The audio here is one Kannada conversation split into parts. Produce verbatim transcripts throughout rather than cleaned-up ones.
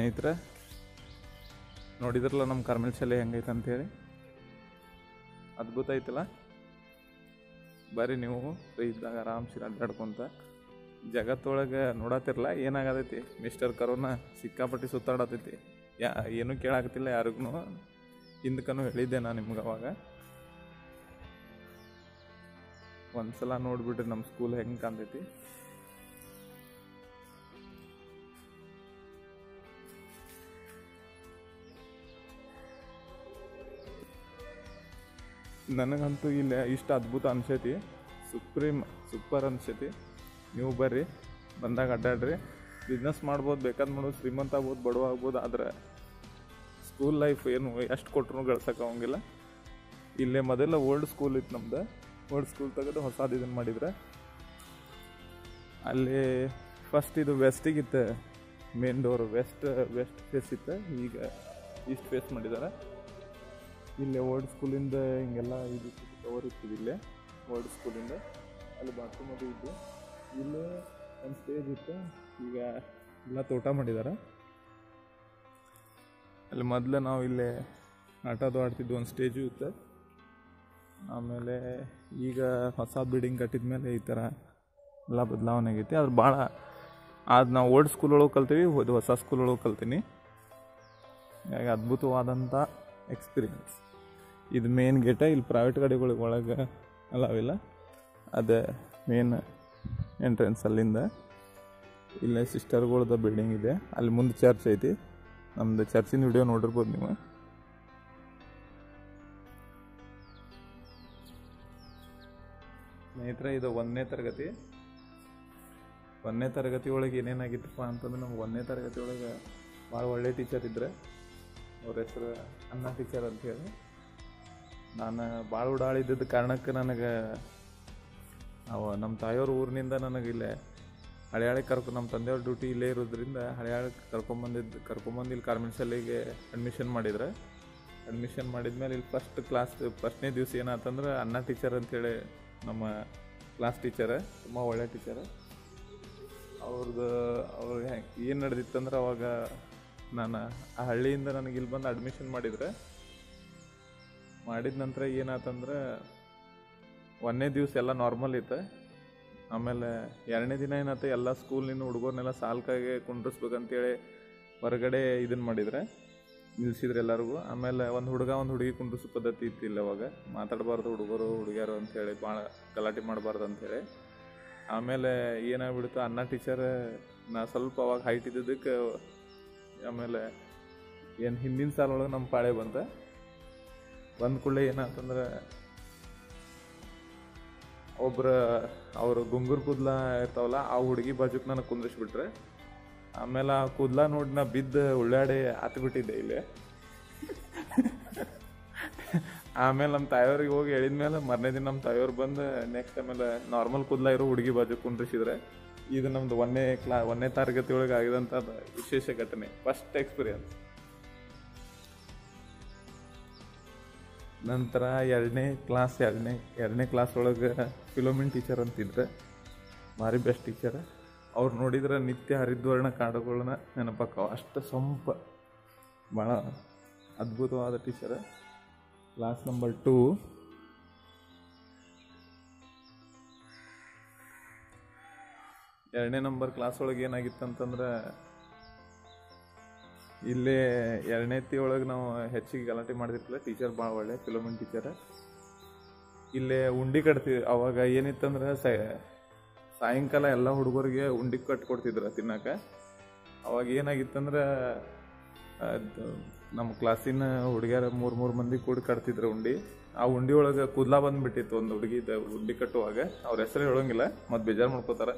ಸ್ನೇಹಿತರೆ, ನೋಡಿದ್ರಲ್ಲ ನಮ್ಮ ಕಾರ್ಮೆಲ್ ಶಾಲೆ ಹೆಂಗೈತೆ ಅಂತೇಳಿ. ಅದ್ಭುತ ಐತಲ್ಲ. ಬರ್ರಿ ನೀವು ಫ್ರೀ ಇದ್ದಾಗ ಆರಾಮ್ಸಿ ಅಡ್ಡಾಡ್ಕೊಂತ ಜಗತ್ತೊಳಗೆ ನೋಡತ್ತಿರಲ್ಲ ಏನಾಗತೈತಿ. Mister corona ಸಿಕ್ಕಾಪಟ್ಟಿ ಸುತ್ತಾಡತೈತಿ. ಯಾ ಏನೂ ಕೇಳಾಕತ್ತಿಲ್ಲ ಯಾರಿಗೂ. ಹಿಂದಕ್ಕೂ ಹೇಳಿದ್ದೆ ನಾನು ನಿಮ್ಗೆ ಅವಾಗ. ಒಂದ್ಸಲ ನೋಡ್ಬಿಟ್ರಿ ನಮ್ಮ ಸ್ಕೂಲ್ ಹೆಂಗೆ ಕಾಣ್ತೈತಿ. ನನಗಂತೂ ಇಲ್ಲಿ ಇಷ್ಟು ಅದ್ಭುತ ಅನ್ಸೈತಿ. Supreme super ಅನ್ಸೈತಿ. ನೀವು ಬರ್ರಿ, ಬಂದಾಗ ಅಡ್ಡಾಡ್ರಿ. ಬಿಸ್ನೆಸ್ ಮಾಡ್ಬೋದು, ಬೇಕಾದ್ ಮಾಡ್ಬೋದು, ಶ್ರೀಮಂತ ಆಗ್ಬೋದು, ಬಡವ ಆಗ್ಬೋದು. ಆದ್ರೆ ಸ್ಕೂಲ್ ಲೈಫ್ ಏನು ಎಷ್ಟು ಕೊಟ್ಟರು ಗಳಿಸೋಕ್ಕಾಗಂಗಿಲ್ಲ. ಇಲ್ಲೇ ಮೊದಲ ಓಲ್ಡ್ ಸ್ಕೂಲ್ ಇತ್ತು ನಮ್ದು. ಓಲ್ಡ್ ಸ್ಕೂಲ್ ತೆಗೆದು ಹೊಸದು ಇದನ್ನು ಮಾಡಿದ್ರೆ ಅಲ್ಲಿ ಫಸ್ಟ್ ಇದು ವೆಸ್ಟಿಗಿತ್ತು main door. West west face ಇತ್ತು. ಈಗ ಈಸ್ಟ್ ಫೇಸ್ ಮಾಡಿದ್ದಾರೆ. ಇಲ್ಲೇ ಓಲ್ಡ್ ಸ್ಕೂಲಿಂದ ಹಿಂಗೆಲ್ಲ ಇದು ಕವರ್ ಇರ್ತೀವಿ. ಇಲ್ಲೇ ಓಲ್ಡ್ ಸ್ಕೂಲಿಂದ ಅಲ್ಲಿ ಬಾತ್ರೂಮ್ ಅದು ಇದ್ದು. ಇಲ್ಲೇ ಒಂದು ಸ್ಟೇಜ್ ಇತ್ತು. ಈಗ ಎಲ್ಲ ತೋಟ ಮಾಡಿದ್ದಾರೆ. ಅಲ್ಲಿ ಮೊದಲು ನಾವು ಇಲ್ಲೇ ಆಟೋದು ಆಡ್ತಿದ್ವಿ. ಒಂದು ಸ್ಟೇಜು ಇತ್ತು. ಆಮೇಲೆ ಈಗ ಹೊಸ ಬಿಲ್ಡಿಂಗ್ ಕಟ್ಟಿದ ಮೇಲೆ ಈ ಥರ ಎಲ್ಲ ಬದಲಾವಣೆ ಆಗೈತಿ. ಅದ್ರ ಭಾಳ ಅದು ನಾವು ಓಲ್ಡ್ ಸ್ಕೂಲ್ ಒಳಗೆ ಕಲ್ತೀವಿ, ಅದು ಹೊಸ ಸ್ಕೂಲ್ ಒಳಗೆ ಕಲ್ತೀನಿ. ಹಾಗಾಗಿ ಅದ್ಭುತವಾದಂಥ ಎಕ್ಸ್ಪೀರಿಯನ್ಸ್. ಇದು ಮೇನ್ ಗೇಟ. ಇಲ್ಲಿ ಪ್ರೈವೇಟ್ ಗಾಡಿಗಳಿಗೆ ಒಳಗೆ ಅಲಾವಿಲ್ಲ. ಅದೇ ಮೇನ್ ಎಂಟ್ರೆನ್ಸ್. ಅಲ್ಲಿಂದ ಇಲ್ಲೇ ಸಿಸ್ಟರ್ಗಳದ್ದು ಬಿಲ್ಡಿಂಗ್ ಇದೆ. ಅಲ್ಲಿ ಮುಂದೆ ಚರ್ಚ್ ಐತಿ. ನಮ್ಮದು ಚರ್ಚಿನ ವಿಡಿಯೋ ನೋಡಿರ್ಬೋದು ನೀವು. ಸ್ನೇಹಿತರೆ, ಇದು ಒಂದನೇ ತರಗತಿ. ಒಂದನೇ ತರಗತಿ ಒಳಗೆ ಏನೇನಾಗಿತ್ತಪ್ಪ ಅಂತಂದ್ರೆ, ನಮ್ಗೆ ಒಂದನೇ ತರಗತಿ ಒಳಗೆ ಭಾಳ ಒಳ್ಳೆ ಟೀಚರ್ ಇದ್ದರೆ. ಅವ್ರ ಹೆಸರು ಅನ್ನ ಟೀಚರ್ ಅಂತೇಳಿ. ನಾನು ಭಾಳ ಉಡಾಳಿದ್ದ ಕಾರಣಕ್ಕೆ ನನಗೆ ಅವ ನಮ್ಮ ತಾಯಿಯವ್ರ ಊರಿನಿಂದ ನನಗೆ ಇಲ್ಲೇ ಹಳೆಯಾಳೆ ಕರ್ಕೊ ನಮ್ಮ ತಂದೆಯವ್ರ ಡ್ಯೂಟಿ ಇಲ್ಲೇ ಇರೋದ್ರಿಂದ ಹಳೆಯಾಳೆ ಕರ್ಕೊಂಬಂದಿದ್ದು ಕರ್ಕೊಂಬಂದು ಇಲ್ಲಿ ಕಾರ್ಮೆಲ್ ಶಾಲೆಗೆ ಅಡ್ಮಿಷನ್ ಮಾಡಿದ್ರೆ. ಅಡ್ಮಿಷನ್ ಮಾಡಿದ್ಮೇಲೆ ಇಲ್ಲಿ ಫಸ್ಟ್ ಕ್ಲಾಸ್ ಫಸ್ಟ್ನೇ ದಿವಸ ಏನಾಯ್ತಂದ್ರೆ ಅನ್ನ ಟೀಚರ್ ಅಂತೇಳಿ ನಮ್ಮ ಕ್ಲಾಸ್ ಟೀಚರ್, ತುಂಬ ಒಳ್ಳೆ ಟೀಚರ್. ಅವ್ರದ್ದು ಅವ್ರು ಏನು ನಡೆದಿತ್ತಂದ್ರೆ, ಅವಾಗ ನಾನು ಆ ಹಳ್ಳಿಯಿಂದ ನನಗೆ ಇಲ್ಲಿ ಬಂದು ಅಡ್ಮಿಷನ್ ಮಾಡಿದರೆ. ಮಾಡಿದ ನಂತರ ಏನಾಯ್ತಂದ್ರೆ ಒಂದನೇ ದಿವಸ ಎಲ್ಲ ನಾರ್ಮಲ್ ಇತ್ತು. ಆಮೇಲೆ ಎರಡನೇ ದಿನ ಏನಾಯ್ತು, ಎಲ್ಲ ಸ್ಕೂಲಿನ ಹುಡುಗರನ್ನೆಲ್ಲ ಸಾಲ್ಕಾಗೆ ಕುಂಡ್ರಿಸ್ಬೇಕಂತೇಳಿ ಹೊರಗಡೆ ಇದನ್ನು ಮಾಡಿದರೆ, ನಿಲ್ಸಿದ್ರು ಎಲ್ಲರಿಗೂ. ಆಮೇಲೆ ಒಂದು ಹುಡುಗ ಒಂದು ಹುಡುಗಿ ಕುಂಡ್ರಿಸೋ ಪದ್ಧತಿ ಇತ್ತಿಲ್ಲ. ಅವಾಗ ಮಾತಾಡಬಾರ್ದು ಹುಡುಗರು ಹುಡುಗಿಯರು ಅಂಥೇಳಿ, ಭಾಳ ಗಲಾಟೆ ಮಾಡಬಾರ್ದು ಅಂಥೇಳಿ. ಆಮೇಲೆ ಏನಾಗ್ಬಿಡ್ತು, ಅನ್ನ ಟೀಚರ್ ನಾ ಸ್ವಲ್ಪ ಅವಾಗ ಹೈಟ್ ಇದ್ದಿದ್ದಕ್ಕೆ ಆಮೇಲೆ ಏನು ಹಿಂದಿನ ಸಾಲ ಒಳಗೆ ನಮ್ಮ ಪಾಳೆ ಬಂತ. ಬಂದ ಕೂಡಲೇ ಏನಾಯ್ತಂದ್ರೆ, ಒಬ್ರು ಅವರು ಗುಂಗುರು ಕೂದಲ ಇರ್ತಾವಲ್ಲ, ಆ ಹುಡುಗಿ ಬಾಜುಕ್ ನನಗೆ ಕುಂದ್ರಿಸ್ಬಿಟ್ರೆ. ಆಮೇಲೆ ಆ ಕೂದಲ ನೋಡಿ ನಾ ಬಿದ್ದು ಉಳ್ಳಾಡಿ ಹತ್ಬಿಟ್ಟಿದ್ದೆ ಇಲ್ಲೇ. ಆಮೇಲೆ ನಮ್ಮ ತಾಯಿಯವ್ರಿಗೆ ಹೋಗಿ ಹೇಳಿದ್ಮೇಲೆ ಮರನೇ ದಿನ ನಮ್ಮ ತಾಯಿಯವ್ರು ಬಂದು ನೆಕ್ಸ್ಟ್ ಆಮೇಲೆ ನಾರ್ಮಲ್ ಕೂದಲ ಇರೋ ಹುಡುಗಿ ಬಾಜು ಕುಂದ್ರಿಸಿದ್ರೆ. ಇದು ನಮ್ಮದು ಒಂದನೇ ಕ್ಲಾ ಒಂದನೇ ತರಗತಿ ಒಳಗೆ ಆಗಿದಂಥ ವಿಶೇಷ ಘಟನೆ, ಫಸ್ಟ್ ಎಕ್ಸ್ಪೀರಿಯನ್ಸ್. ನಂತರ ಎರಡನೇ ಕ್ಲಾಸ್ ಎರಡನೇ ಎರಡನೇ ಕ್ಲಾಸ್ ಒಳಗೆ ಫಿಲೋಮಿನ್ ಟೀಚರ್ ಅಂತಿದ್ರೆ, ಭಾರಿ ಬೆಸ್ಟ್ ಟೀಚರ್. ಅವ್ರು ನೋಡಿದ್ರೆ ನಿತ್ಯ ಹರಿದ್ವರ್ಣ ಕಾಡುಗಳನ್ನ ನೆನಪಾಕವ. ಅಷ್ಟು ಸೊಂಪ, ಭಾಳ ಅದ್ಭುತವಾದ ಟೀಚರ್. Class number two. ಎರಡನೇ ನಂಬರ್ ಕ್ಲಾಸ್ ಒಳಗೆ ಏನಾಗಿತ್ತಂತಂದ್ರೆ, ಇಲ್ಲೇ ಎರಡನೇತಿ ಒಳಗೆ ನಾವು ಹೆಚ್ಚಿಗೆ ಗಲಾಟೆ ಮಾಡಿದಿರ್ತಿಲ್ಲ. ಟೀಚರ್ ಭಾಳ ಒಳ್ಳೆ ಫಿಲೋಮಿನ್ ಟೀಚರ್. ಇಲ್ಲೇ ಉಂಡಿ ಕಟ್ತೀವಿ. ಅವಾಗ ಏನಿತ್ತಂದ್ರೆ ಸಾಯಂಕಾಲ ಎಲ್ಲ ಹುಡುಗರಿಗೆ ಉಂಡಿ ಕಟ್ಕೊಡ್ತಿದ್ರು ತಿನ್ನಕ್ಕೆ. ಅವಾಗ ಏನಾಗಿತ್ತಂದ್ರೆ, ನಮ್ಮ ಕ್ಲಾಸಿನ ಹುಡುಗಿಯರ ಮೂರು ಮೂರು ಮಂದಿ ಕೂಡಿ ಕಟ್ತಿದ್ರು ಉಂಡಿ. ಆ ಉಂಡಿ ಒಳಗೆ ಕೂದಲ ಬಂದುಬಿಟ್ಟಿತ್ತು ಒಂದು ಹುಡುಗಿದ ಉಂಡಿ ಕಟ್ಟುವಾಗ. ಅವ್ರ ಹೆಸರು ಹೇಳೋಂಗಿಲ್ಲ, ಮತ್ತು ಬೇಜಾರು ಮಾಡ್ಕೋತಾರೆ.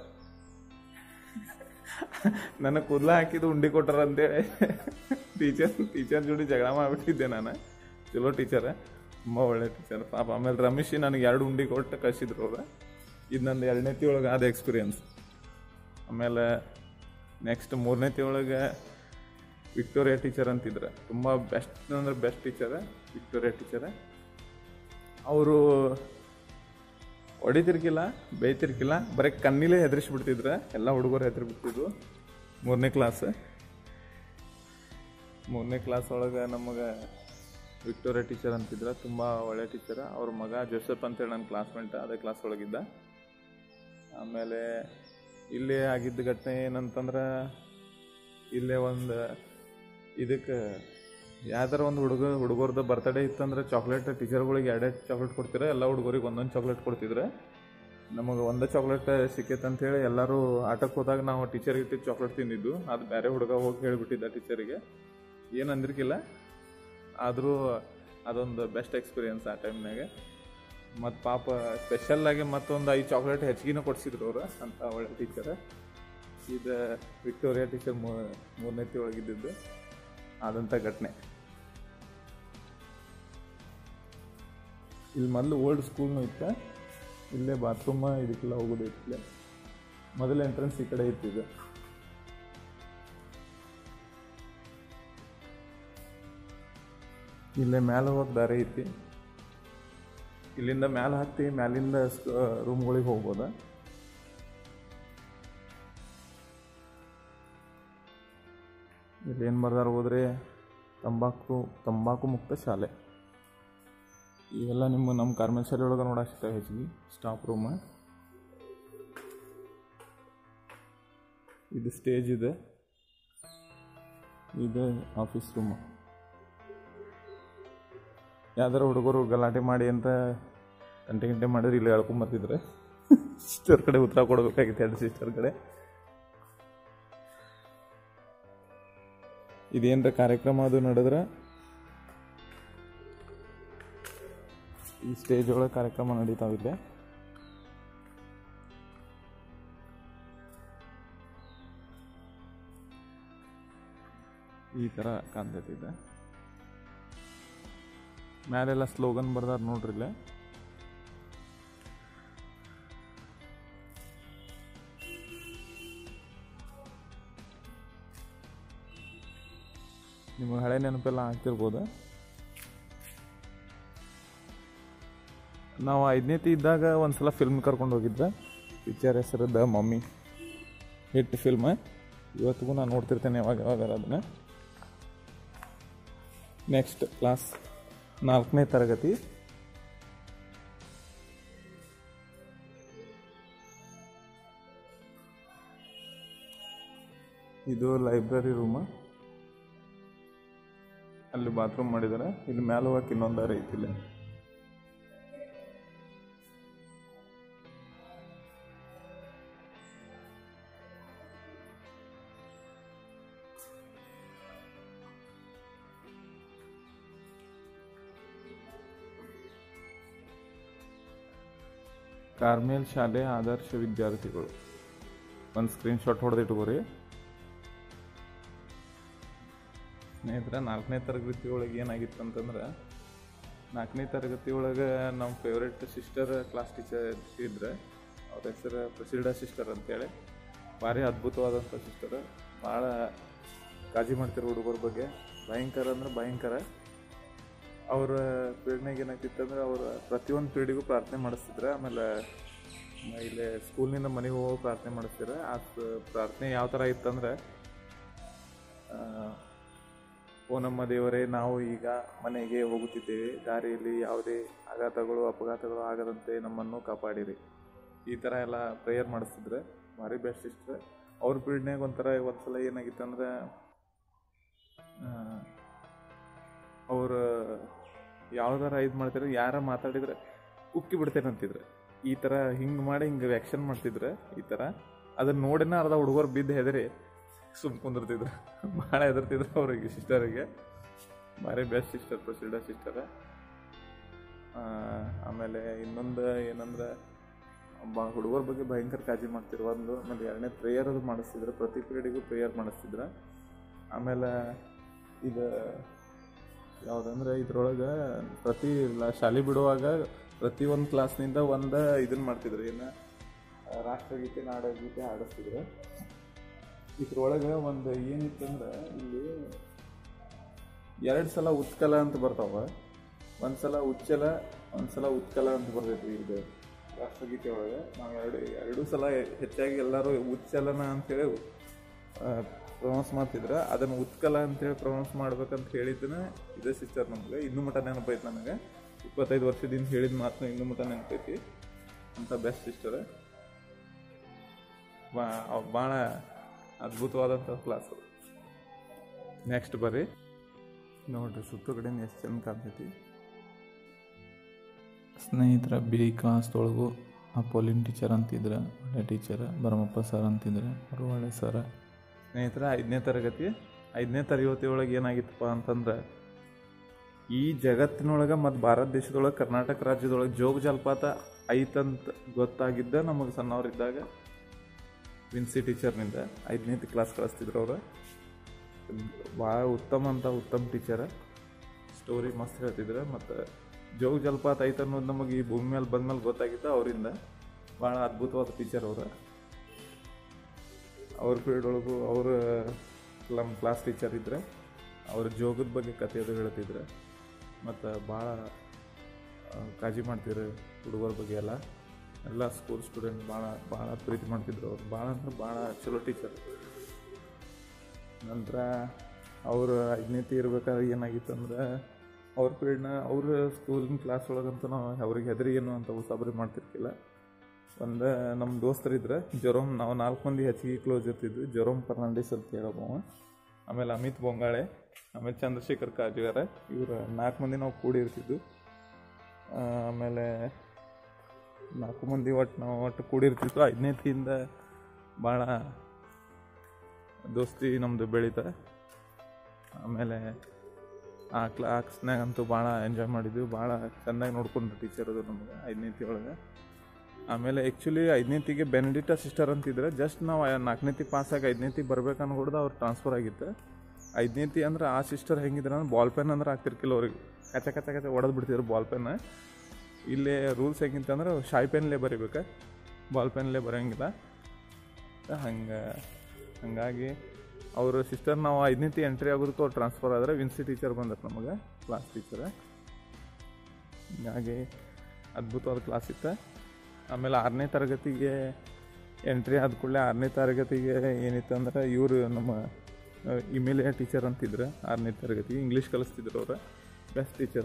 ನನಗೆ ಕೂದಲ ಹಾಕಿದ್ದು ಉಂಡಿ ಕೊಟ್ಟಾರ ಅಂತೇಳಿ ಟೀಚರ್ ಟೀಚರ್ ಜೋಡಿ ಜಗಳ ಮಾಡಿಬಿಟ್ಟಿದ್ದೆ ನಾನು. ಚಲೋ ಟೀಚರ್, ತುಂಬ ಒಳ್ಳೆ ಟೀಚರ್ ಪಾಪ. ಆಮೇಲೆ ರಮೇಶಿ ನನಗೆ ಎರಡು ಉಂಡಿ ಕೊಟ್ಟು ಕಳಿಸಿದ್ರು ಅವ್ರು. ಇದು ನಂದು ಎರಡನೇತಿ ಒಳಗೆ ಆದ ಎಕ್ಸ್ಪೀರಿಯನ್ಸ್. ಆಮೇಲೆ ನೆಕ್ಸ್ಟ್ ಮೂರನೇತಿ ಒಳಗೆ ವಿಕ್ಟೋರಿಯಾ ಟೀಚರ್ ಅಂತಿದ್ರು. ತುಂಬ ಬೆಸ್ಟ್ ಅಂದ್ರೆ ಬೆಸ್ಟ್ ಟೀಚರ್ ವಿಕ್ಟೋರಿಯಾ ಟೀಚರ್. ಅವರು ಹೊಡಿತಿರ್ಕಿಲ್ಲ, ಬೇಯ್ತಿರ್ಕಿಲ್ಲ, ಬರೀ ಕಣ್ಣಿಲೇ ಹೆದರಿಸ್ಬಿಡ್ತಿದ್ರು. ಎಲ್ಲ ಹುಡುಗರು ಹೆದರಿ ಬಿಡ್ತಿದ್ವು. ಮೂರನೇ ಕ್ಲಾಸ್ ಮೂರನೇ ಕ್ಲಾಸ್ ಒಳಗೆ ನಮಗೆ ವಿಕ್ಟೋರಿಯಾ ಟೀಚರ್ ಅಂತಿದ್ರೆ, ತುಂಬ ಒಳ್ಳೆ ಟೀಚರ್. ಅವ್ರ ಮಗ ಜೋಸೆಫ್ ಅಂತೇಳಿ ನನ್ನ ಕ್ಲಾಸ್ಮೇಟ್ ಅದೇ ಕ್ಲಾಸ್ ಒಳಗಿದ್ದ. ಆಮೇಲೆ ಇಲ್ಲೇ ಆಗಿದ್ದ ಘಟನೆ ಏನಂತಂದ್ರೆ, ಇಲ್ಲೇ ಒಂದು ಇದಕ್ಕೆ ಯಾವ್ದಾರ ಒಂದು ಹುಡುಗ ಹುಡುಗರ್ದು ಬರ್ತಡೇ ಇತ್ತಂದ್ರೆ ಚಾಕ್ಲೇಟ್ ಟೀಚರ್ಗಳಿಗೆ ಎರಡೆರಡು ಚಾಕ್ಲೇಟ್ ಕೊಡ್ತಿರ, ಎಲ್ಲ ಹುಡುಗರಿಗೆ ಒಂದೊಂದು ಚಾಕ್ಲೇಟ್ ಕೊಡ್ತಿದ್ರೆ. ನಮಗೆ ಒಂದೇ ಚಾಕ್ಲೇಟ್ ಸಿಕ್ಕೈತೆ ಅಂಥೇಳಿ ಎಲ್ಲರೂ ಆಟಕ್ಕೆ ಹೋದಾಗ ನಾವು ಟೀಚರಿಗೆ ಇಟ್ಟಿದ್ದು ಚಾಕ್ಲೇಟ್ ತಿಂದಿದ್ದು. ಅದು ಬೇರೆ ಹುಡುಗ ಹೋಗಿ ಹೇಳಿಬಿಟ್ಟಿದ್ದ ಟೀಚರಿಗೆ, ಏನು ಅಂದಿರ್ಕಿಲ್ಲ. ಆದರೂ ಅದೊಂದು ಬೆಸ್ಟ್ ಎಕ್ಸ್ಪೀರಿಯನ್ಸ್ ಆ ಟೈಮ್ನಾಗೆ. ಮತ್ತು ಪಾಪ ಸ್ಪೆಷಲ್ಲಾಗಿ ಮತ್ತೊಂದು ಐದು ಚಾಕ್ಲೇಟ್ ಹೆಚ್ಚಿಗೆನೂ ಕೊಡಿಸಿದ್ರು ಅವರು, ಅಂತ ಒಳ್ಳೆ ಟೀಚರ್. ಇದು ವಿಕ್ಟೋರಿಯಾ ಟೀಚರ್ ಮೂ ಮೂರನೇತಿ ಒಳಗಿದ್ದು ಆದಂಥ ಘಟನೆ. ಇಲ್ಲಿ ಮೊದಲು ಓಲ್ಡ್ ಸ್ಕೂಲ್ನೂ ಇತ್ತು. ಇಲ್ಲೇ ಬಾತ್ರೂಮ ಇದಕ್ಕೆಲ್ಲ ಹೋಗೋದು ಇತ್ತು. ಮೊದಲ ಎಂಟ್ರೆನ್ಸ್ ಈ ಕಡೆ ಇತ್ತಿದೆ. ಇಲ್ಲೇ ಮ್ಯಾಲೆ ಹೋಗಿ ದಾರಿ ಐತಿ. ಇಲ್ಲಿಂದ ಮ್ಯಾಲೆ ಹತ್ತಿ ಮ್ಯಾಲಿಂದ ರೂಮ್ಗಳಿಗೆ ಹೋಗ್ಬೋದ. ಇಲ್ಲಿ ಏನು ಬರ್ದಾರ ಹೋದ್ರೆ, ತಂಬಾಕು ತಂಬಾಕು ಮುಕ್ತ ಶಾಲೆ. ಇವೆಲ್ಲ ನಿಮ್ಮ ನಮ್ಮ ಕಾರ್ಮೆಲ್ ಶಾಲೆ ಒಳಗೆ ನೋಡಕ್ಕೆ ಸಿಗ್ತವೆ ಹೆಚ್ಚಿಗೆ. ಸ್ಟಾಫ್ ರೂಮ್, ಇದು ಸ್ಟೇಜ್ ಇದೆ, ಇದು ಆಫೀಸ್ ರೂಮ್. ಯಾವ್ದಾರು ಹುಡುಗರು ಗಲಾಟೆ ಮಾಡಿ ಅಂತ ಗಂಟೆ ಗಂಟೆ ಮಾಡಿದ್ರೆ ಇಲ್ಲಿ ಹೇಳ್ಕೊಂಬರ್ತಿದ್ರೆ ಸಿಸ್ಟರ್ ಕಡೆ ಉತ್ತರ ಕೊಡಬೇಕಾಗಿತ್ತು, ಎರಡು ಸಿಸ್ಟರ್ ಕಡೆ. ಇದೇನ್ರ ಕಾರ್ಯಕ್ರಮ ಅದು ನಡೆದ್ರೆ ಈ ಸ್ಟೇಜ್ ಒಳಗೆ ಕಾರ್ಯಕ್ರಮ ನಡೀತಾವಿಲ್ಲ. ಈ ಥರ ಕಾಣ್ತೈತಿದೆ. ಮ್ಯಾಲೆಲ್ಲ ಸ್ಲೋಗನ್ ಬರ್ದಾರ ನೋಡ್ರಿ ಇಲ್ಲೇ. ನಿಮಗೆ ಹಳೆ ನೆನಪೆಲ್ಲ ಆಗ್ತಿರ್ಬೋದು. ನಾವು ಐದನೇತಿ ಇದ್ದಾಗ ಒಂದ್ಸಲ ಫಿಲ್ಮ್ ಕರ್ಕೊಂಡು ಹೋಗಿದ್ದೆ. ಪಿಕ್ಚರ್ ಹೆಸರು ದ ಮಮ್ಮಿ, ಹಿಟ್ ಫಿಲ್ಮ್. ಇವತ್ತಿಗೂ ನಾನು ನೋಡ್ತಿರ್ತೇನೆ ಯಾವಾಗ ಯಾವಾಗ ಅದನ್ನ. ನೆಕ್ಸ್ಟ್ ಕ್ಲಾಸ್ ನಾಲ್ಕನೇ ತರಗತಿ. ಇದು ಲೈಬ್ರರಿ ರೂಮ್. ಅಲ್ಲಿ ಬಾತ್ರೂಮ್ ಮಾಡಿದ್ದಾರೆ. ಇಲ್ಲಿ ಮ್ಯಾಲೆ ಹೋಗಕ್ಕೆ ಇನ್ನೊಂದು ದಾರಿ ಐತಿ. ಇಲ್ಲಿ ಕಾರ್ಮೆಲ್ ಶಾಲೆ ಆದರ್ಶ ವಿದ್ಯಾರ್ಥಿಗಳು. ಒಂದು ಸ್ಕ್ರೀನ್ಶಾಟ್ ಹೊಡೆದಿಟ್ಕೋರಿ ಸ್ನೇಹಿತರೆ. ನಾಲ್ಕನೇ ತರಗತಿ ಒಳಗೆ ಏನಾಗಿತ್ತು ಅಂತಂದ್ರೆ, ನಾಲ್ಕನೇ ತರಗತಿ ಒಳಗೆ ನಮ್ಮ ಫೇವ್ರೇಟ್ ಸಿಸ್ಟರ್ ಕ್ಲಾಸ್ ಟೀಚರ್ ಇದ್ದರೆ, ಅವ್ರ ಹೆಸರು ಪ್ರಸಿಲ್ಡಾ ಸಿಸ್ಟರ್ ಅಂತೇಳಿ. ಭಾರಿ ಅದ್ಭುತವಾದಂಥ ಸಿಸ್ಟರ್. ಭಾಳ ಕಾಳಜಿ ಮಾಡ್ತಿರೋ ಹುಡುಗರ ಬಗ್ಗೆ. ಭಯಂಕರ ಅಂದ್ರೆ ಭಯಂಕರ. ಅವರ ಪೀರಿಯಡ್ನಾಗ ಏನಾಗ್ತಿತ್ತು ಅಂದ್ರೆ, ಅವ್ರ ಪ್ರತಿಯೊಂದು ಪೀರಿಯಡಿಗೂ ಪ್ರಾರ್ಥನೆ ಮಾಡಿಸ್ತಿದ್ರು. ಆಮೇಲೆ ಇಲ್ಲಿ ಸ್ಕೂಲ್ನಿಂದ ಮನೆಗೆ ಹೋಗೋ ಪ್ರಾರ್ಥನೆ ಮಾಡಿಸ್ತಿದ್ರು. ಆ ಪ್ರಾರ್ಥನೆ ಯಾವ ಥರ ಇತ್ತಂದ್ರೆ, ಓ ನಮ್ಮ ದೇವರೇ, ನಾವು ಈಗ ಮನೆಗೆ ಹೋಗುತ್ತಿದ್ದೇವೆ, ದಾರಿಯಲ್ಲಿ ಯಾವುದೇ ಆಘಾತಗಳು ಅಪಘಾತಗಳು ಆಗದಂತೆ ನಮ್ಮನ್ನು ಕಾಪಾಡಿರಿ. ಈ ಥರ ಎಲ್ಲ ಪ್ರೇಯರ್ ಮಾಡಿಸ್ತಿದ್ರೆ. ಭಾರಿ ಬೆಸ್ಟ್ ಇಷ್ಟ. ಅವ್ರ ಪೀರಿಯಡ್ನಾಗ ಒಂಥರ ಒಂದ್ಸಲ ಏನಾಗಿತ್ತು ಅಂದ್ರೆ, ಅವರು ಯಾವ್ದಾರ ಇದು ಮಾಡ್ತಿದ್ರೆ, ಯಾರ ಮಾತಾಡಿದ್ರೆ ಉಕ್ಕಿ ಬಿಡ್ತೇನೆ ಅಂತಿದ್ರು. ಈ ಥರ ಹಿಂಗೆ ಮಾಡಿ ಹಿಂಗೆ ವ್ಯಾಕ್ಷನ್ ಮಾಡ್ತಿದ್ರೆ. ಈ ಥರ ಅದನ್ನ ನೋಡಿನ ಅರ್ಧ ಹುಡುಗರು ಬಿದ್ದು ಹೆದರಿ ಸುಮ್ ಕುಂದಿರ್ತಿದ್ರು. ಭಾಳ ಹೆದರ್ತಿದ್ರು ಅವ್ರಿಗೆ, ಸಿಸ್ಟರಿಗೆ. ಭಾರಿ ಬೆಸ್ಟ್ ಸಿಸ್ಟರ್ ಪ್ರಸಿಲ್ಡಾ ಸಿಸ್ಟರ್. ಆಮೇಲೆ ಇನ್ನೊಂದು ಏನಂದ್ರೆ, ಬಾ ಹುಡುಗರ ಬಗ್ಗೆ ಭಯಂಕರ ಕಾಳಜಿ ಮಾಡ್ತಿದ್ರು ಒಂದು. ಆಮೇಲೆ ಎರಡನೇ ಪ್ರೇಯರ್ ಅದು ಮಾಡಿಸ್ತಿದ್ರು. ಪ್ರತಿ ಪೀರಿಯಡಿಗೂ ಪ್ರೇಯರ್ ಮಾಡಿಸ್ತಿದ್ರು. ಆಮೇಲೆ ಇದು ಯಾವುದಂದ್ರೆ, ಇದ್ರೊಳಗೆ ಪ್ರತಿ ಶಾಲೆ ಬಿಡುವಾಗ ಪ್ರತಿಯೊಂದು ಕ್ಲಾಸ್ನಿಂದ ಒಂದು ಇದನ್ನು ಮಾಡ್ತಿದ್ರು. ಏನು, ರಾಷ್ಟ್ರಗೀತೆ ನಾಡಗೀತೆ ಆಡಿಸ್ತಿದ್ರು. ಇದ್ರೊಳಗೆ ಒಂದು ಏನಿತ್ತಂದ್ರೆ, ಇಲ್ಲಿ ಎರಡು ಸಲ ಉತ್ಕಲ ಅಂತ ಬರ್ತಾವ. ಒಂದು ಸಲ ಉಚ್ಚಲ, ಒಂದು ಸಲ ಉತ್ಕಲ ಅಂತ ಬರ್ತೈತಿ ಇದು ರಾಷ್ಟ್ರಗೀತೆ ಒಳಗೆ. ನಾವು ಎರಡು ಎರಡೂ ಸಲ ಹೆಚ್ಚಾಗಿ ಎಲ್ಲರೂ ಉಚ್ಚಲನ ಅಂಥೇಳಿ ಪ್ರೊನೌನ್ಸ್ ಮಾಡ್ತಿದ್ರು. ಅದನ್ನು ಉತ್ಕಲ ಅಂತೇಳಿ ಪ್ರೊನೌನ್ಸ್ ಮಾಡ್ಬೇಕಂತ ಹೇಳಿದ್ದನ ಇದೇ ಸಿಸ್ಟರ್ ನಮ್ಗೆ ಇನ್ನೂ ಮಟ್ಟ ನೆನಪೈತಿ. ನನಗೆ ಇಪ್ಪತ್ತೈದು ವರ್ಷದಿಂದ ಹೇಳಿದ ಮಾತನ್ನು ಇನ್ನೂ ಮಟ್ಟ ನೆನಪೈತಿ. ಅಂತ ಬೆಸ್ಟ್ ಸಿಸ್ಟರ್, ಬಾ ಭಾಳ ಅದ್ಭುತವಾದಂಥ ಕ್ಲಾಸು. ನೆಕ್ಸ್ಟ್ ಬರ್ರಿ ನೋಡ್ರಿ, ಸುತ್ತು ಕಡೆ ಎಷ್ಟು ಚಂದ ಕಾಣ್ತೈತಿ. ಸ್ನೇಹಿತರ ಬಿ ಕ್ಲಾಸ್ದೊಳಗು ಅಪೋಲಿನ್ ಟೀಚರ್ ಅಂತಿದ್ರೆ ಒಳ್ಳೆ ಟೀಚರ್, ಭರಮಪ್ಪ ಸರ್ ಅಂತಿದ್ರೆ ಅವರು ಒಳ್ಳೆ ಸರ. ಸ್ನೇಹಿತರ ಐದನೇ ತರಗತಿ ಐದನೇ ತರಗತಿ ಒಳಗೆ ಏನಾಗಿತ್ತಪ್ಪ ಅಂತಂದ್ರೆ, ಈ ಜಗತ್ತಿನೊಳಗೆ ಮತ್ತು ಭಾರತ ದೇಶದೊಳಗೆ ಕರ್ನಾಟಕ ರಾಜ್ಯದೊಳಗೆ ಜೋಗ ಜಲಪಾತ ಐತಂತ ಗೊತ್ತಾಗಿದ್ದ ನಮಗೆ ಸಣ್ಣವರಿದ್ದಾಗ ವಿನ್ಸಿ ಟೀಚರ್ನಿಂದ ಐದನೇ ಕ್ಲಾಸ್ ಕಳಿಸ್ತಿದ್ರು ಅವರು. ಭಾಳ ಉತ್ತಮ ಅಂತ ಉತ್ತಮ ಟೀಚರ, ಸ್ಟೋರಿ ಮಸ್ತ್ ಹೇಳ್ತಿದ್ರು. ಮತ್ತು ಜೋಗ ಜಲಪಾತ ಐತೆ ಅನ್ನೋದು ನಮಗೆ ಈ ಭೂಮಿ ಮೇಲೆ ಬಂದ್ಮೇಲೆ ಗೊತ್ತಾಗಿತ್ತು ಅವರಿಂದ. ಭಾಳ ಅದ್ಭುತವಾದ ಟೀಚರ್ ಅವರು. ಅವ್ರ ಪೀರಿಯಡ್ ಒಳಗೂ ಅವರು ನಮ್ಮ ಕ್ಲಾಸ್ ಟೀಚರ್ ಇದ್ದರೆ ಅವ್ರ ಜೋಗದ ಬಗ್ಗೆ ಕಥೆ ಅದು ಹೇಳ್ತಿದ್ರು. ಮತ್ತು ಭಾಳ ಕಾಳಜಿ ಮಾಡ್ತಿದ್ರು ಹುಡುಗರ ಬಗ್ಗೆ ಎಲ್ಲ ಎಲ್ಲ ಸ್ಕೂಲ್ ಸ್ಟೂಡೆಂಟ್ ಭಾಳ ಭಾಳ ಪ್ರೀತಿ ಮಾಡ್ತಿದ್ರು ಅವ್ರು. ಭಾಳ ಅಂದ್ರೆ ಭಾಳ ಚಲೋ ಟೀಚರ್. ನಂತರ ಅವರು ಐದನೇತಿ ಇರ್ಬೇಕಾದ್ರೆ ಏನಾಗಿತ್ತು ಅಂದ್ರೆ, ಅವ್ರ ಪೀರಿಯಡ್ನ ಅವ್ರ ಸ್ಕೂಲಿನ ಕ್ಲಾಸ್ ಒಳಗಂತೂ ನಾವು ಅವ್ರಿಗೆ ಹೆದರಿ ಏನು ಅಂತ ಉಸಾಬರಿ ಮಾಡ್ತಿರ್ಕಿಲ್ಲ. ಒಂದು ನಮ್ಮ ದೋಸ್ತರಿದ್ರೆ ಜೊರೋಮ್, ನಾವು ನಾಲ್ಕು ಮಂದಿ ಹೆಚ್ಚಿಗೆ ಕ್ಲೋಸ್ ಇರ್ತಿದ್ವಿ. ಜೊರೋಮ್ ಫರ್ನಾಂಡಿಸ್ ಅಂತ ಹೇಳೋವ, ಆಮೇಲೆ ಅಮಿತ್ ಬೊಂಗಾಳೆ, ಆಮೇಲೆ ಚಂದ್ರಶೇಖರ್ ಕಾಜುಗಾರ, ಇವರು ನಾಲ್ಕು ಮಂದಿ ನಾವು ಕೂಡಿ ಇರ್ತಿದ್ವಿ. ಆಮೇಲೆ ನಾಲ್ಕು ಮಂದಿ ಒಟ್ಟು ನಾವು ಒಟ್ಟು ಕೂಡಿರ್ತಿದ್ವಿ. ಐದನೇತಿಯಿಂದ ಭಾಳ ದೋಸ್ತಿ ನಮ್ಮದು ಬೆಳೀತಾರೆ. ಆಮೇಲೆ ಆ ಕ್ಲಾಸ್ನಾಗ ಅಂತೂ ಭಾಳ ಎಂಜಾಯ್ ಮಾಡಿದ್ವಿ. ಭಾಳ ಚೆಂದಾಗಿ ನೋಡ್ಕೊಂಡ್ರು ಟೀಚರ್ ಅದು ನಮ್ಗೆ ಐದನೇತಿ ಒಳಗೆ. ಆಮೇಲೆ ಆ್ಯಕ್ಚುಲಿ ಐದನೇತಿಗೆ ಬೆನಿಡಿಕ್ಟ ಸಿಸ್ಟರ್ ಅಂತಿದ್ರೆ, ಜಸ್ಟ್ ನಾವು ನಾಲ್ಕನೇತಿ ಪಾಸಾಗಿ ಐದನೇತಿ ಬರ್ಬೇಕು ಅನ್ಕೊಡ್ದು ಅವ್ರು ಟ್ರಾನ್ಸ್ಫರ್ ಆಗಿತ್ತು. ಐದನೇತಿ ಅಂದ್ರೆ ಆ ಸಿಸ್ಟರ್ ಹೆಂಗಿದ್ರೆ ಅಂದ್ರೆ ಬಾಲ್ ಪೆನ್ ಅಂದ್ರೆ ಆಗ್ತಿರ್ಕಿಲ್ಲ ಅವ್ರಿಗೆ, ಕಚ ಕಚ ಕಚ ಹೊಡೆದು ಬಿಡ್ತಿದ್ರು ಬಾಲ್ ಪೆನ್. ಇಲ್ಲೇ ರೂಲ್ಸ್ ಹೆಂಗಿತ್ತಂದ್ರೆ ಶಾಯಿ ಪೆನ್ಲೇ ಬರೀಬೇಕು, ಬಾಲ್ ಪೆನ್ಲೇ ಬರೋಂಗಿಲ್ಲ. ಹಂಗೆ ಹಾಗಾಗಿ ಅವರು ಸಿಸ್ಟರ್ ನಾವು ಐದನೇತಿ ಎಂಟ್ರಿ ಆಗೋದಕ್ಕೂ ಅವ್ರು ಟ್ರಾನ್ಸ್ಫರ್ ಆದರೆ ವಿನ್ಸಿ ಟೀಚರ್ ಬಂದಕ್ಕೆ ನಮಗೆ ಕ್ಲಾಸ್ ಟೀಚರ್. ಹೀಗಾಗಿ ಅದ್ಭುತವಾದ ಕ್ಲಾಸ್ ಇತ್ತು. ಆಮೇಲೆ ಆರನೇ ತರಗತಿಗೆ ಎಂಟ್ರಿ ಆದ ಕೂಡಲೇ ಆರನೇ ತರಗತಿಗೆ ಏನಿತ್ತು ಅಂದ್ರೆ, ಇವರು ನಮ್ಮ ಇಮೇಲಿಯ ಟೀಚರ್ ಅಂತಿದ್ರು. ಆರನೇ ತರಗತಿಗೆ ಇಂಗ್ಲೀಷ್ ಕಲಿಸ್ತಿದ್ರು ಅವರು, ಬೆಸ್ಟ್ ಟೀಚರ.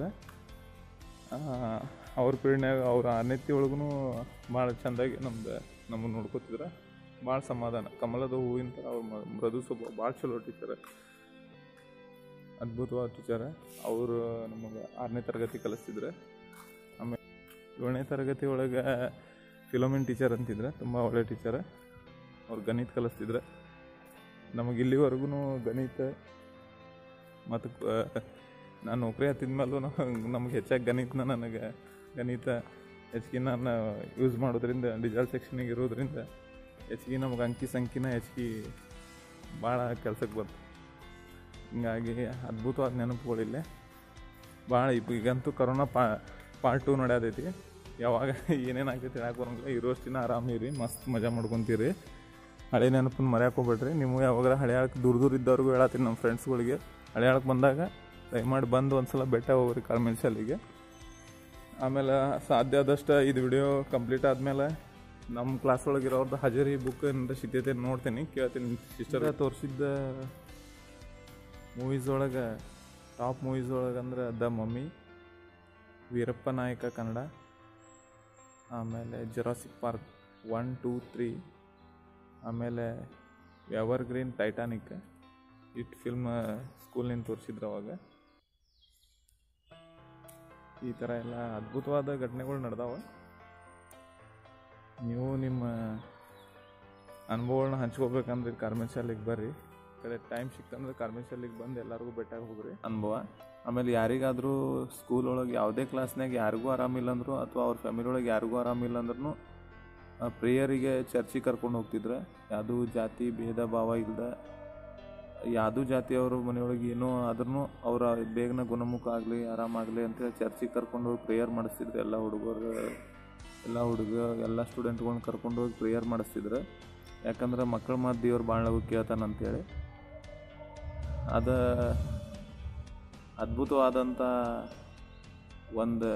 ಅವ್ರ ಪೀರಿಯಡ್ನಾಗ ಅವ್ರು ಆರನೇತಿ ಒಳಗೂ ಭಾಳ ಚೆಂದಾಗಿ ನಮ್ದು ನಮ್ಮನ್ನು ನೋಡ್ಕೋತಿದ್ರು. ಭಾಳ ಸಮಾಧಾನ, ಕಮಲದ ಹೂವಿನ ಥರ ಅವ್ರ ಮೃದು ಸ್ವಭಾವ, ಭಾಳ ಚಲೋ ಟೀಚರ, ಅದ್ಭುತವಾದ ಟೀಚರ. ಅವರು ನಮಗೆ ಆರನೇ ತರಗತಿ ಕಲಿಸ್ತಿದ್ರು. ಆಮೇಲೆ ಏಳನೇ ತರಗತಿ ಒಳಗೆ ಫಿಲೋಮಿನ್ ಟೀಚರ್ ಅಂತಿದ್ರೆ, ತುಂಬ ಒಳ್ಳೆ ಟೀಚರ. ಅವ್ರು ಗಣಿತ ಕಲಿಸ್ತಿದ್ರು ನಮಗೆ. ಇಲ್ಲಿವರೆಗೂ ಗಣಿತ ಮತ್ತು ನಾನು ನೌಕರಿ ಹತ್ತಿದ ಮೇಲೂ ನಮಗೆ ಹೆಚ್ಚಾಗಿ ಗಣಿತನ ನನಗೆ ಗಣಿತ ಹೆಚ್ಚಿಗೆ ನಾನು ಯೂಸ್ ಮಾಡೋದ್ರಿಂದ, ಡಿಜಲ್ ಸೆಕ್ಷನಿಗೆ ಇರೋದ್ರಿಂದ ಹೆಚ್ಚಿಗೆ ನಮಗೆ ಅಂಕಿ ಸಂಖ್ಯೆನ ಹೆಚ್ಚಿಗೆ ಭಾಳ ಕೆಲ್ಸಕ್ಕೆ ಬಂತು. ಹಿಂಗಾಗಿ ಅದ್ಭುತವಾದ ನೆನಪುಗಳಿಲ್ಲ ಭಾಳ. ಈಗಂತೂ ಕರೋನಾ ಪಾ ಪಾರ್ಟ್ ಟೂ ನಡೆಯತೈತಿ. ಯಾವಾಗ ಏನೇನು ಆಗ್ತೈತಿ ಹೇಳಕ್ಕೆ ಬರೋಂಗಿಲ್ಲ. ಇರೋಷ್ಟಿನ ಆರಾಮಿರಿ, ಮಸ್ತ್ ಮಜಾ ಮಾಡ್ಕೊತೀರಿ. ಹಳೆ ನೆನಪನ್ನು ಮರ್ಯಾಕೆ ಹೋಗ್ಬೇಡ್ರಿ. ನೀವು ಯಾವಾಗ ಹಳೆಯಾಳಕ್ಕೆ ದೂರ ದೂರ ಇದ್ದವ್ರಿಗೂ ಹೇಳತ್ತೀನಿ, ನಮ್ಮ ಫ್ರೆಂಡ್ಸ್ಗಳಿಗೆ ಹಳೆಯಾಳಕ್ಕೆ ಬಂದಾಗ ದಯಮಾಡಿ ಬಂದು ಒಂದು ಸಲ ಬೆಟ್ಟ ಹೋಗ್ರಿ ಕಾಳ್ಮೆಣ್ ಶಾಲೆಗೆ. ಆಮೇಲೆ ಸಾಧ್ಯ ಆದಷ್ಟು ಇದು ವಿಡಿಯೋ ಕಂಪ್ಲೀಟ್ ಆದಮೇಲೆ ನಮ್ಮ ಕ್ಲಾಸ್ ಒಳಗಿರೋರ್ದು ಹಾಜರಿ ಬುಕ್ ಏನಾರ ಸಿಗ್ತೈತೆ ನೋಡ್ತೀನಿ, ಕೇಳ್ತೀನಿ. ಸಿಸ್ಟರ್ ತೋರಿಸಿದ್ದ ಮೂವೀಸ್ ಒಳಗೆ ಟಾಪ್ ಮೂವೀಸ್ ಒಳಗೆ ಅಂದ್ರೆ ದ ಮಮ್ಮಿ, ವೀರಪ್ಪ ನಾಯಕ ಕನ್ನಡ, ಆಮೇಲೆ Jurassic park one two three, ಆಮೇಲೆ evergreen, Titanic, it film ಸ್ಕೂಲ್ನಿಂದ ತೋರಿಸಿದ್ರು ಅವಾಗ. ಈ ಥರ ಎಲ್ಲ ಅದ್ಭುತವಾದ ಘಟನೆಗಳು ನಡೆದಾವ. ನೀವು ನಿಮ್ಮ ಅನುಭವಗಳನ್ನ ಹಂಚ್ಕೋಬೇಕಂದ್ರೆ ಕಾರ್ಮೆಂಟ್ ಶಾಲೆಗೆ ಬರ್ರಿ. ಕಡೆ ಟೈಮ್ ಸಿಕ್ತಂದ್ರೆ ಕಾರ್ಮೆಂಟ್ ಶಾಲೆಗೆ ಬಂದು ಎಲ್ಲರಿಗೂ ಬೆಟ್ಟಾಗಿ ಹೋಗ್ರಿ ಅನುಭವ. ಆಮೇಲೆ ಯಾರಿಗಾದರೂ ಸ್ಕೂಲ್ ಒಳಗೆ ಯಾವುದೇ ಕ್ಲಾಸ್ನಾಗ ಯಾರಿಗೂ ಆರಾಮಿಲ್ಲ ಅಂದರು ಅಥವಾ ಅವ್ರ ಫ್ಯಾಮಿಲಿ ಒಳಗೆ ಯಾರಿಗೂ ಆರಾಮಿಲ್ಲ ಅಂದ್ರೂ ಪ್ರೇಯರಿಗೆ ಚರ್ಚಿಗೆ ಕರ್ಕೊಂಡು ಹೋಗ್ತಿದ್ರು. ಯಾವುದೂ ಜಾತಿ ಭೇದ ಭಾವ ಇಲ್ಲದೆ, ಯಾವುದೂ ಜಾತಿಯವರು ಮನೆಯೊಳಗೆ ಏನೋ ಆದ್ರೂ ಅವರ ಬೇಗನೆ ಗುಣಮುಖ ಆಗಲಿ ಆರಾಮಾಗಲಿ ಅಂತೇಳಿ ಚರ್ಚಿಗೆ ಕರ್ಕೊಂಡು ಹೋಗಿ ಪ್ರೇಯರ್ ಮಾಡಿಸ್ತಿದ್ರು. ಎಲ್ಲ ಹುಡುಗರು ಎಲ್ಲ ಹುಡುಗ ಎಲ್ಲ ಸ್ಟೂಡೆಂಟ್ಗಳನ್ನ ಕರ್ಕೊಂಡು ಹೋಗಿ ಪ್ರೇಯರ್ ಮಾಡಿಸ್ತಿದ್ರು. ಯಾಕಂದ್ರೆ ಮಕ್ಕಳ ಮಾತು ದೇವ್ರು ಭಾಳ ಕೇಳ್ತಾನಂತೇಳಿ. ಅದು ಅದ್ಭುತವಾದಂಥ ಒಂದು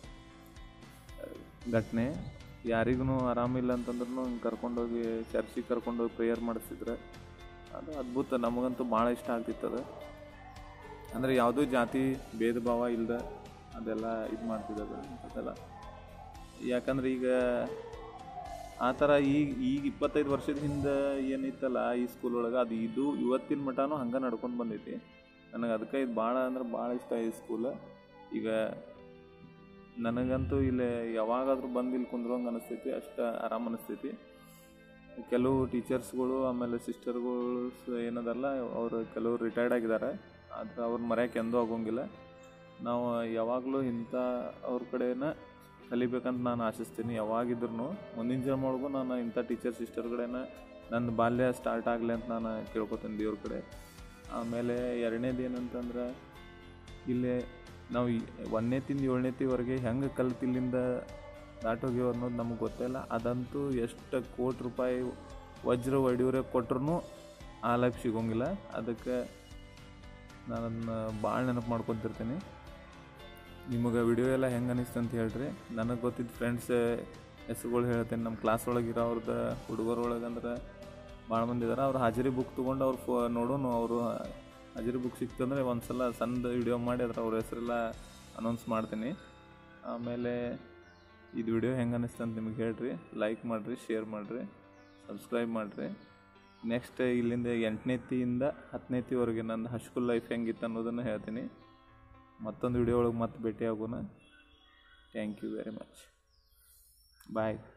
ಘಟನೆ. ಯಾರಿಗೂ ಆರಾಮಿಲ್ಲ ಅಂತಂದ್ರೂ ಹಿಂಗೆ ಕರ್ಕೊಂಡೋಗಿ ಚರ್ಚಿಗೆ ಕರ್ಕೊಂಡೋಗಿ ಪ್ರೇಯರ್ ಮಾಡಿಸ್ತಿದ್ರು. ಅದು ಅದ್ಭುತ. ನಮಗಂತೂ ಭಾಳ ಇಷ್ಟ ಆಗ್ತಿತ್ತು ಅದು. ಅಂದರೆ ಯಾವುದೂ ಜಾತಿ ಭೇದ ಭಾವ ಇಲ್ಲದೆ ಅದೆಲ್ಲ ಇದು ಮಾಡ್ತಿದ್ದದು ಅದೆಲ್ಲ. ಯಾಕಂದ್ರೆ ಈಗ ಆ ಥರ ಈಗ ಈಗ ಇಪ್ಪತ್ತೈದು ವರ್ಷದ ಹಿಂದೆ ಏನಿತ್ತಲ್ಲ ಈ ಸ್ಕೂಲ್ ಒಳಗೆ, ಅದು ಇದು ಇವತ್ತಿನ ಮಟನೂ ಹಂಗೆ ನಡ್ಕೊಂಡು ಬಂದೈತಿ. ನನಗೆ ಅದಕ್ಕೆ ಇದು ಭಾಳ ಅಂದ್ರೆ ಭಾಳ ಇಷ್ಟ ಈ ಸ್ಕೂಲ್. ಈಗ ನನಗಂತೂ ಇಲ್ಲಿ ಯಾವಾಗಾದ್ರೂ ಬಂದು ಇಲ್ಲಿ ಕುಂದ್ರಂಗೆ ಅನಿಸ್ತೈತಿ, ಅಷ್ಟು ಆರಾಮ ಅನಿಸ್ತೈತಿ. ಕೆಲವು ಟೀಚರ್ಸ್ಗಳು ಆಮೇಲೆ ಸಿಸ್ಟರ್ಗಳು ಏನದಲ್ಲ, ಅವರು ಕೆಲವರು ರಿಟೈರ್ಡ್ ಆಗಿದ್ದಾರೆ, ಆದರೆ ಅವ್ರನ್ನ ಮರೆಯೋಕೆ ಎಂದೂ ಆಗೋಂಗಿಲ್ಲ. ನಾವು ಯಾವಾಗಲೂ ಇಂಥ ಅವ್ರ ಕಡೆನ ಕಲಿಬೇಕಂತ ನಾನು ಆಶಿಸ್ತೀನಿ. ಯಾವಾಗಿದ್ರೂ ಮುಂದಿನ ಜನ್ಮ ಒಳಗೂ ನಾನು ಇಂಥ ಟೀಚರ್ ಸಿಸ್ಟರ್ ಕಡೆನ ನನ್ನ ಬಾಲ್ಯ ಸ್ಟಾರ್ಟ್ ಆಗಲಿ ಅಂತ ನಾನು ಕೇಳ್ಕೊತೀನಿ ದೇವ್ರ ಕಡೆ. ಆಮೇಲೆ ಎರಡನೇದು ಏನಂತಂದ್ರೆ, ಇಲ್ಲಿ ನಾವು ಒಂದನೇತಿಂದ ಏಳನೇತಿವರೆಗೆ ಹೆಂಗೆ ಕಲ್ತು ಇಲ್ಲಿಂದ ದಾಟೋಗ್ಯವ ಅನ್ನೋದು ನಮಗೆ ಗೊತ್ತಿಲ್ಲ. ಅದಂತೂ ಎಷ್ಟು ಕೋಟಿ ರೂಪಾಯಿ ವಜ್ರ ಒಡೆಯೂರೆ ಕೊಟ್ರೂ ಆ ಲೈಫ್ ಸಿಗೋಂಗಿಲ್ಲ. ಅದಕ್ಕೆ ನಾನು ಭಾಳ ನೆನಪು ಮಾಡ್ಕೊತಿರ್ತೀನಿ. ನಿಮಗೆ ವಿಡಿಯೋ ಎಲ್ಲ ಹೆಂಗೆ ಅನಿಸ್ತು ಅಂತ ಹೇಳ್ರಿ. ನನಗೆ ಗೊತ್ತಿದ್ದ ಫ್ರೆಂಡ್ಸ್ ಹೆಸ್ರುಗಳು ಹೇಳ್ತೇನೆ. ನಮ್ಮ ಕ್ಲಾಸ್ ಒಳಗಿರೋ ಅವ್ರದ್ದು ಹುಡುಗರೊಳಗೆ ಅಂದ್ರೆ ಭಾಳ ಮಂದಿ ಇದ್ದಾರೆ. ಅವ್ರು ಹಾಜರಿ ಬುಕ್ ತೊಗೊಂಡು ಅವ್ರು ಫೋ ನೋಡೋನು ಅವರು ಹಾಜರಿ ಬುಕ್ ಸಿಕ್ತಂದರೆ ಒಂದು ಸಲ ಸಣ್ಣದು ವಿಡಿಯೋ ಮಾಡಿ ಅದ್ರ ಅವ್ರ ಹೆಸರೆಲ್ಲ ಅನೌನ್ಸ್ ಮಾಡ್ತೀನಿ. ಆಮೇಲೆ ಇದು ವಿಡಿಯೋ ಹೆಂಗೆ ಅನಿಸ್ತು ಅಂತ ನಿಮಗೆ ಹೇಳ್ರಿ. ಲೈಕ್ ಮಾಡಿರಿ, ಶೇರ್ ಮಾಡಿರಿ, ಸಬ್ಸ್ಕ್ರೈಬ್ ಮಾಡಿರಿ. ನೆಕ್ಸ್ಟ್ ಇಲ್ಲಿಂದ ಎಂಟನೇತಿಯಿಂದ ಹತ್ತನೇತಿವರೆಗೆ ನನ್ನ ಹೈಸ್ಕೂಲ್ ಲೈಫ್ ಹೆಂಗಿತ್ತು ಅನ್ನೋದನ್ನು ಹೇಳ್ತೀನಿ. ಮತ್ತೊಂದು ವಿಡಿಯೋ ಒಳಗೆ ಮತ್ತೆ ಭೇಟಿ ಆಗೋಣ. Thank you very much. Bye.